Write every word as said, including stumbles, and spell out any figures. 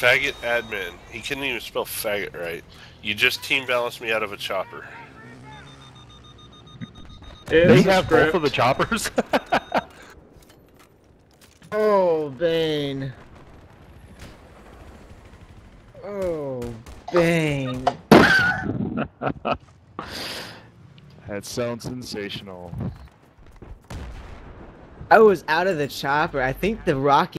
Faggot admin. He couldn't even spell faggot right. You just team balanced me out of a chopper. It's They a have script. both of the choppers. Oh, Bane. Oh, Bane. That sounds sensational. I was out of the chopper. I think the Rocky